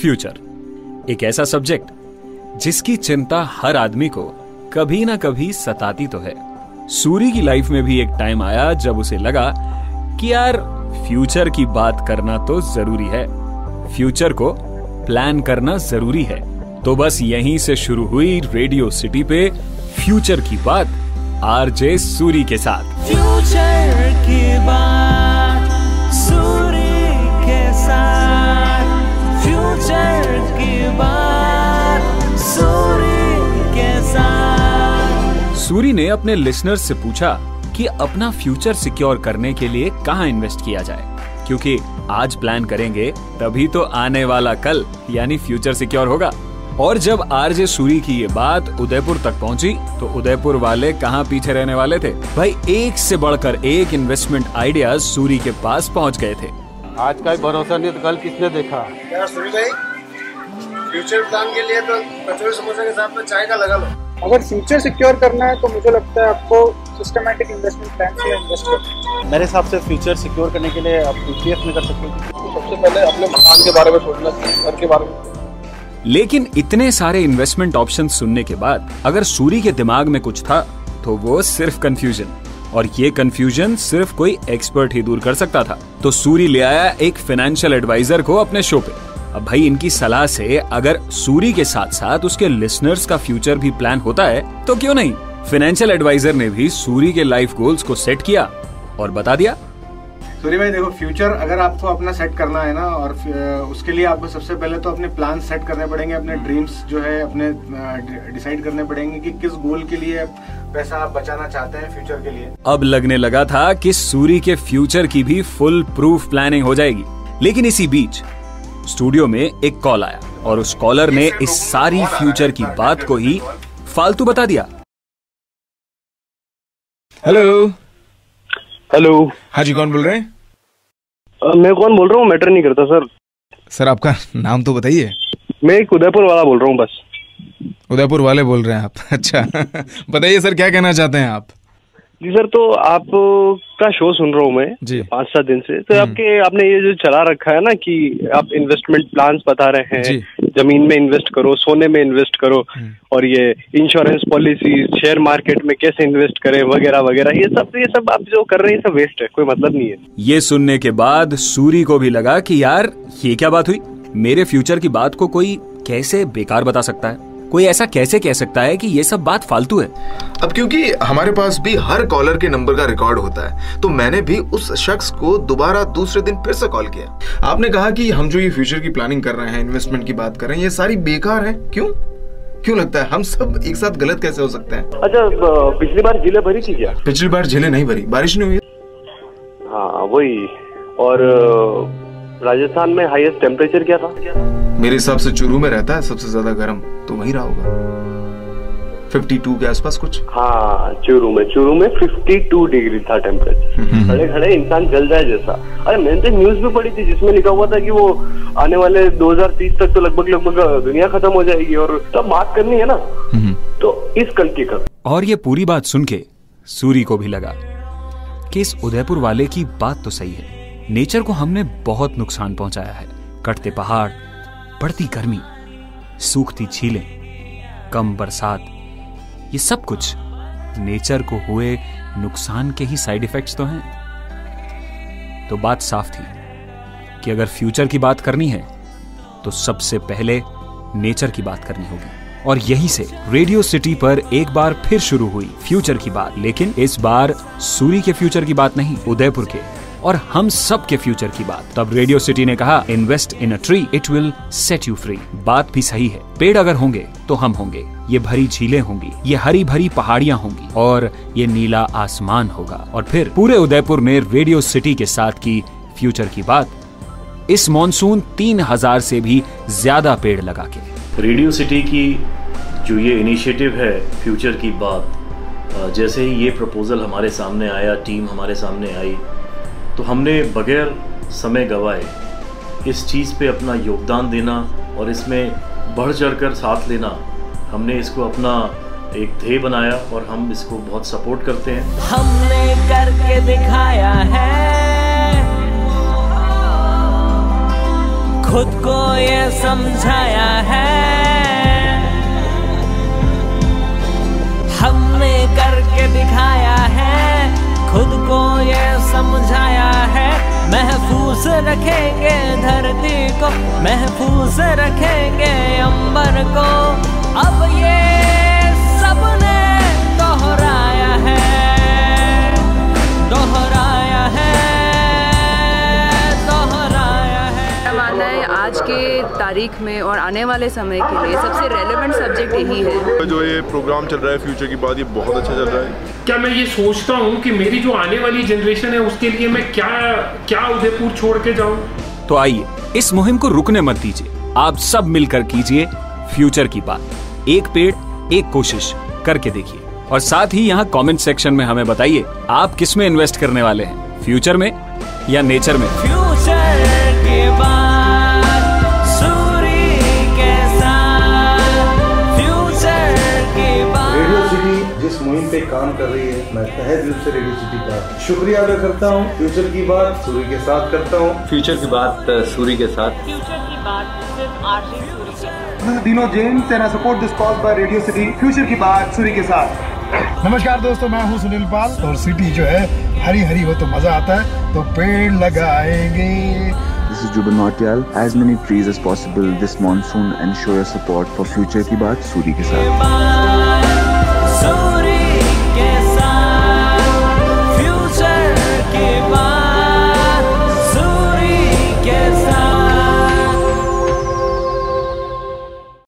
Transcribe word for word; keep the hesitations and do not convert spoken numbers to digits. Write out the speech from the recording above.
Future, एक ऐसा subject जिसकी चिंता हर आदमी को कभी ना कभी सताती तो है। सूरी की लाइफ में भी एक टाइम आया जब उसे लगा कि यार फ्यूचर की बात करना तो जरूरी है, फ्यूचर को प्लान करना जरूरी है। तो बस यहीं से शुरू हुई रेडियो सिटी पे फ्यूचर की बात आरजे सूरी के साथ। फ्यूचर की बात सूरी के साथ, फ्यूचर की बात सूरी के साथ। सूरी ने अपने लिसनर्स से पूछा कि अपना फ्यूचर सिक्योर करने के लिए कहां इन्वेस्ट किया जाए, क्योंकि आज प्लान करेंगे तभी तो आने वाला कल यानी फ्यूचर सिक्योर होगा। और जब आरजे सूरी की ये बात उदयपुर तक पहुंची तो उदयपुर वाले कहां पीछे रहने वाले थे भाई, एक से बढ़कर एक इन्वेस्टमेंट आइडियाज सूरी के पास पहुंच गए थे। आज का भरोसा नहीं तो कल किसने देखा। यार सूरी भाई, फ्यूचर प्लान के लिए तो कचौड़ी समोसा के साथ में चाय का लगा लो। अगर फ्यूचर सिक्योर करना है तो मुझे लगता है आपको सिस्टमैटिक इन्वेस्टमेंट प्लान में इन्वेस्ट करना है। मेरे हिसाब से फ्यूचर सिक्योर करने के लिए आप ईपीएफ में कर सकते हो। तो सबसे पहले अपने मकान के बारे में सोचना चाहिए, घर के बारे में। लेकिन इतने सारे इन्वेस्टमेंट ऑप्शन सुनने के बाद अगर सूरी के दिमाग में कुछ था तो वो सिर्फ कंफ्यूजन, और ये कंफ्यूजन सिर्फ कोई एक्सपर्ट ही दूर कर सकता था। तो सूरी ले आया एक फाइनेंशियल एडवाइजर को अपने शो पे। अब भाई इनकी सलाह से अगर सूरी के साथ साथ उसके लिसनर्स का फ्यूचर भी प्लान होता है तो क्यों नहीं। फाइनेंशियल एडवाइजर ने भी सूरी के लाइफ गोल्स को सेट किया और बता दिया। सूरी भाई देखो, फ्यूचर अगर आपको अपना सेट करना है ना, और उसके लिए आपको सबसे पहले तो अपने प्लान सेट करने पड़ेंगे, अपने ड्रीम्स जो है अपने डिसाइड करने पड़ेंगे कि किस गोल के लिए पैसा आप बचाना चाहते हैं फ्यूचर के लिए। अब लगने लगा था कि सूरी के फ्यूचर की भी फुल प्रूफ प्लानिंग हो जाएगी। लेकिन इसी बीच स्टूडियो में एक कॉल आया और उस कॉलर ने इस सारी फ्यूचर की बात को ही फालतू बता दिया। हेलो हेलो, हाँ जी, कौन बोल रहे हैं? uh, मैं कौन बोल रहा हूँ मैटर नहीं करता सर। सर आपका नाम तो बताइए। मैं एक उदयपुर वाला बोल रहा हूँ बस। उदयपुर वाले बोल रहे हैं आप? अच्छा बताइए सर, क्या कहना चाहते हैं आप? जी सर, तो आप का शो सुन रहा हूँ मैं जी पाँच सात दिन से। तो आपके आपने ये जो चला रखा है ना कि आप इन्वेस्टमेंट प्लान्स बता रहे हैं, जमीन में इन्वेस्ट करो, सोने में इन्वेस्ट करो, और ये इंश्योरेंस पॉलिसी, शेयर मार्केट में कैसे इन्वेस्ट करें वगैरह वगैरह, ये सब ये सब आप जो कर रहे हैं सब वेस्ट है, कोई मतलब नहीं है। ये सुनने के बाद सूरी को भी लगा कि यार ये क्या बात हुई, मेरे फ्यूचर की बात को कोई कैसे बेकार बता सकता है, कोई ऐसा कैसे कह सकता है कि ये सब बात फालतू है। अब क्योंकि हमारे पास भी हर कॉलर के नंबर का रिकॉर्ड होता है, तो मैंने भी उस शख्स को दोबारा दूसरे दिन फिर से कॉल किया। आपने कहा कि हम जो ये फ्यूचर की प्लानिंग कर रहे हैं, इन्वेस्टमेंट की बात कर रहे हैं, ये सारी बेकार है। क्यों क्यों लगता है हम सब एक साथ गलत कैसे हो सकते हैं? अच्छा, पिछली बार झीलें भरी थी क्या? पिछली बार झीलें नहीं भरी, बारिश नहीं हुई। हाँ वही। और राजस्थान में हाईएस्ट टेम्परेचर क्या था? मेरे हिसाब से चूरू में रहता है सबसे ज्यादा गर्म, तो वही रहा होगा बावन के आसपास कुछ। हाँ चूरू में चूरू में बावन डिग्री था टेम्परेचर, खड़े खड़े इंसान जल जाए जैसा। अरे मैंने तो न्यूज भी पढ़ी थी जिसमें लिखा हुआ था कि वो आने वाले दो हज़ार तीस तक तो लगभग लगभग दुनिया खत्म हो जाएगी, और तब बात करनी है ना तो इस कल की कर। और ये पूरी बात सुन के सूरी को भी लगा कि इस उदयपुर वाले की बात तो सही है, नेचर को हमने बहुत नुकसान पहुंचाया है। कटते पहाड़, बढ़ती गर्मी, सूखती झीलें, कम बरसात, ये सब कुछ नेचर को हुए नुकसान के ही साइड इफेक्ट्स तो हैं। तो बात साफ थी कि अगर फ्यूचर की बात करनी है तो सबसे पहले नेचर की बात करनी होगी। और यहीं से रेडियो सिटी पर एक बार फिर शुरू हुई फ्यूचर की बात, लेकिन इस बार सूरी के फ्यूचर की बात नहीं, उदयपुर के और हम सब के फ्यूचर की बात। तब रेडियो सिटी ने कहा, invest in a tree, it will set you free. बात भी सही है, पेड़ अगर होंगे तो हम होंगे, ये भरी झीलें होंगी, ये हरी भरी पहाड़ियां होंगी, और ये नीला आसमान होगा। और फिर पूरे उदयपुर ने रेडियो सिटी के साथ की फ्यूचर की बात। इस मॉनसून तीन हजार से भी ज्यादा पेड़ लगा के। रेडियो सिटी की जो ये इनिशिएटिव है फ्यूचर की बात, जैसे ही ये प्रपोजल हमारे सामने आया, टीम हमारे सामने आई, तो हमने बगैर समय गवाए इस चीज़ पे अपना योगदान देना और इसमें बढ़ चढ़कर साथ लेना, हमने इसको अपना एक ध्येय बनाया और हम इसको बहुत सपोर्ट करते हैं। हमने करके दिखाया है, खुद को ये समझाया है, हमने करके दिखाया है, खुद को ये समझाया है। महफूज रखेंगे धरती को, महफूज रखेंगे अंबर को, अब ये सबने दोहराया है, दोहराया है, दोहराया है। मेरा मानना है आज के तारीख में और आने वाले समय के लिए सबसे रेलेवेंट सब्जेक्ट यही है। जो ये प्रोग्राम चल रहा है फ्यूचर की बात, ये बहुत अच्छा चल रहा है। क्या मैं ये सोचता हूँ कि मेरी जो आने वाली जनरेशन है उसके लिए मैं क्या क्या उदयपुर छोड़ के जाऊँ। तो आइए इस मुहिम को रुकने मत दीजिए, आप सब मिलकर कीजिए फ्यूचर की बात। एक पेड़ एक कोशिश करके देखिए, और साथ ही यहाँ कमेंट सेक्शन में हमें बताइए आप किस में इन्वेस्ट करने वाले हैं, फ्यूचर में या नेचर में। फ्यूचर के बाद सूरी के साथ, फ्यूचर के बाद। रेडियो सिटी जिस मुहिम पे काम कर रही है, मैं तहे दिल से रेडियो सिटी का शुक्रिया अदा करता हूँ। फ्यूचर की बात सूरी के साथ करता हूँ। फ्यूचर की बात सूरी के साथ। फ्यूचर की बात सिर्फ आरजे सूरी के साथ। Dino James and I support this cause by Radio City. Future की बात सूरी के साथ। नमस्कार दोस्तों, मैं हूँ सुनील पाल। और सिटी जो है हरी हरी हो तो मजा आता है, तो पेड़ लगाएंगे। This is Juban Nautiyal. As many trees as possible this monsoon and show your support for future की बात सूरी के साथ।